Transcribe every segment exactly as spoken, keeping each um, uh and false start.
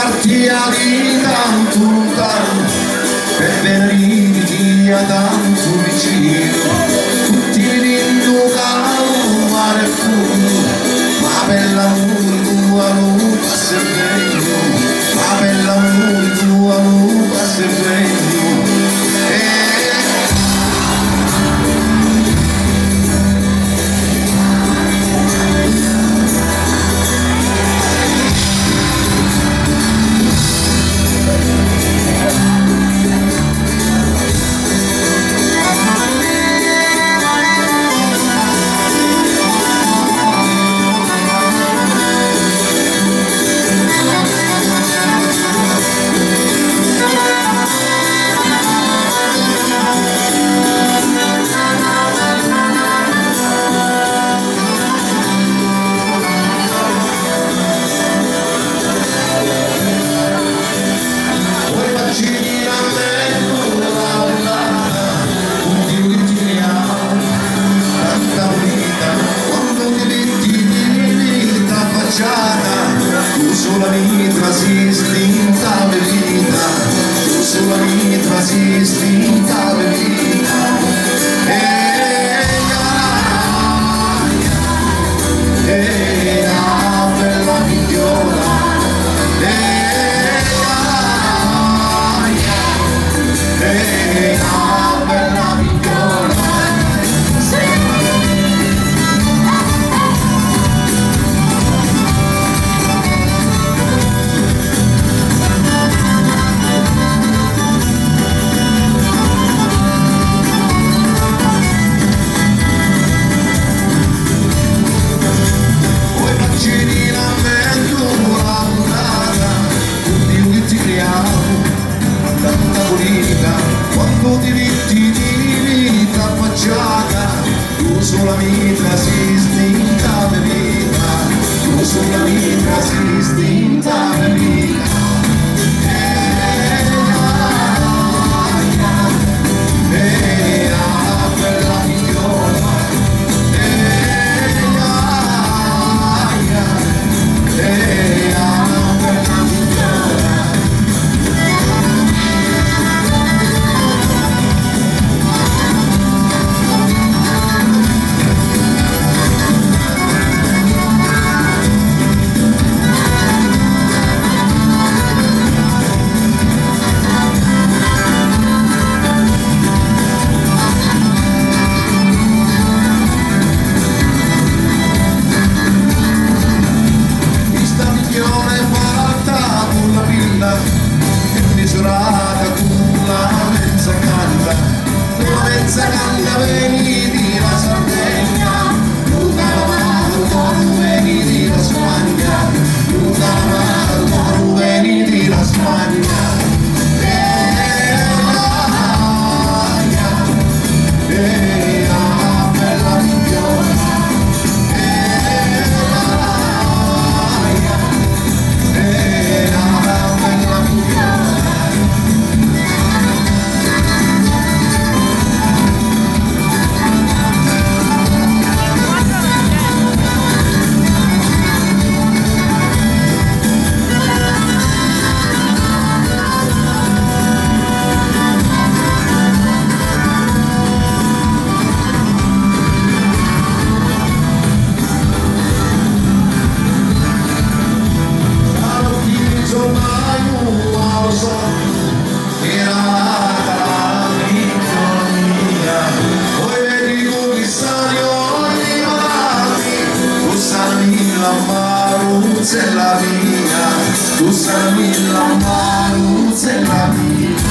darti la vita tutta per venirti a tanto vicino, tutti vindo calo mare e fumo, ma per l'amore tua non passa il regno, ma per l'amore tua non passa il regno. Tu sulla mitra si stinta vita, tu sulla mitra si stinta vita. E e la bella figliola, e e la bella figliola. Quando diritti di vita affacciata, tu sulla mitra si stinta vita, tu sulla mitra si stinta vita. E la bella figliola, e la bella figliola. Misurata con la mezza canta, la mezza canta veniti la Sardegna, tu t'amato con veniti la Spagna, tu t'amato con veniti la Spagna. E la bella figliola, e la bella figliola. È la mia, tu sei la maruzza è la mia.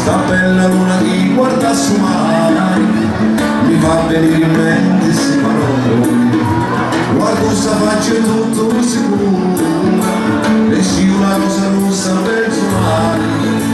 sta bella luna che guarda su mare, mi fa venire in mente queste parole, guardo sta faccia e tutto sicuro, e scivola rosa rossa per suonare.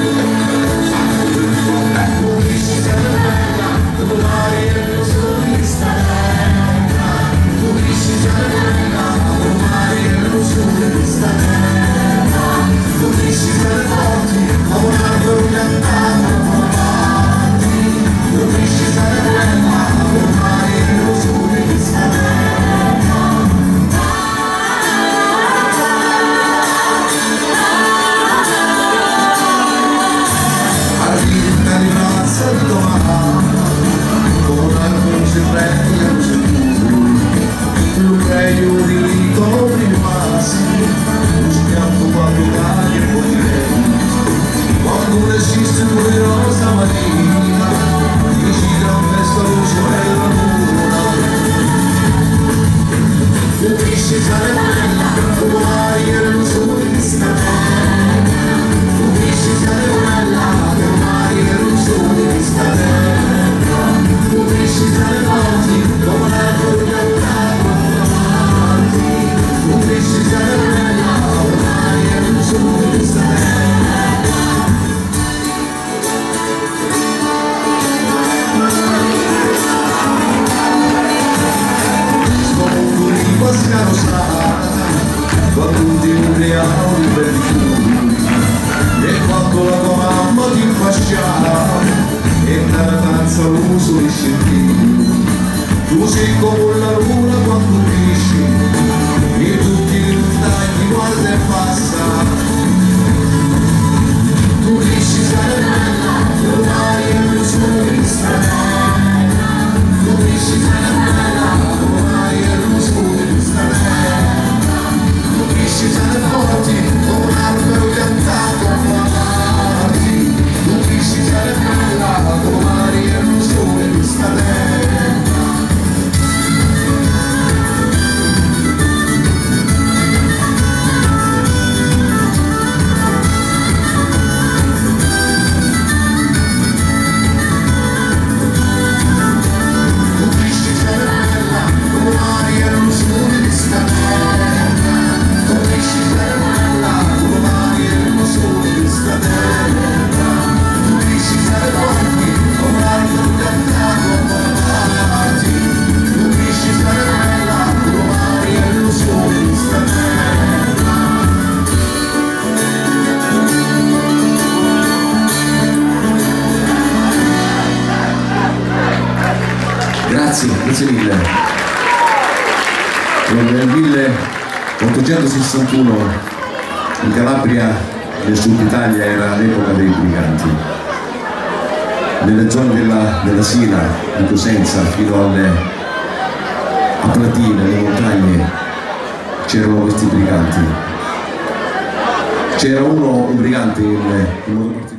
Quando ti ubriachi per i fiumi e quando la tua mamma ti fasciava e nella danza l'uso di scendini, tu sei come la luna quando dici e tutti i lontani guarda e passa, tu dici sarai bella domani e non sono cristallina, tu dici sarai bella domani e non sono cristallina. Ci siamo forti, come un albero piantato avanti, tu ci siamo bella, come mari e non sole di sta terra. Tu ci siamo bella, come mari e non sole di sta terra. Grazie, grazie mille. Nel milleottocentosessantuno in Calabria, nel sud Italia, era l'epoca dei briganti. Nelle zone della, della Sila, di Cosenza, fino alle a Platina, alle montagne, c'erano questi briganti. C'era uno, un brigante in, in modo particolare.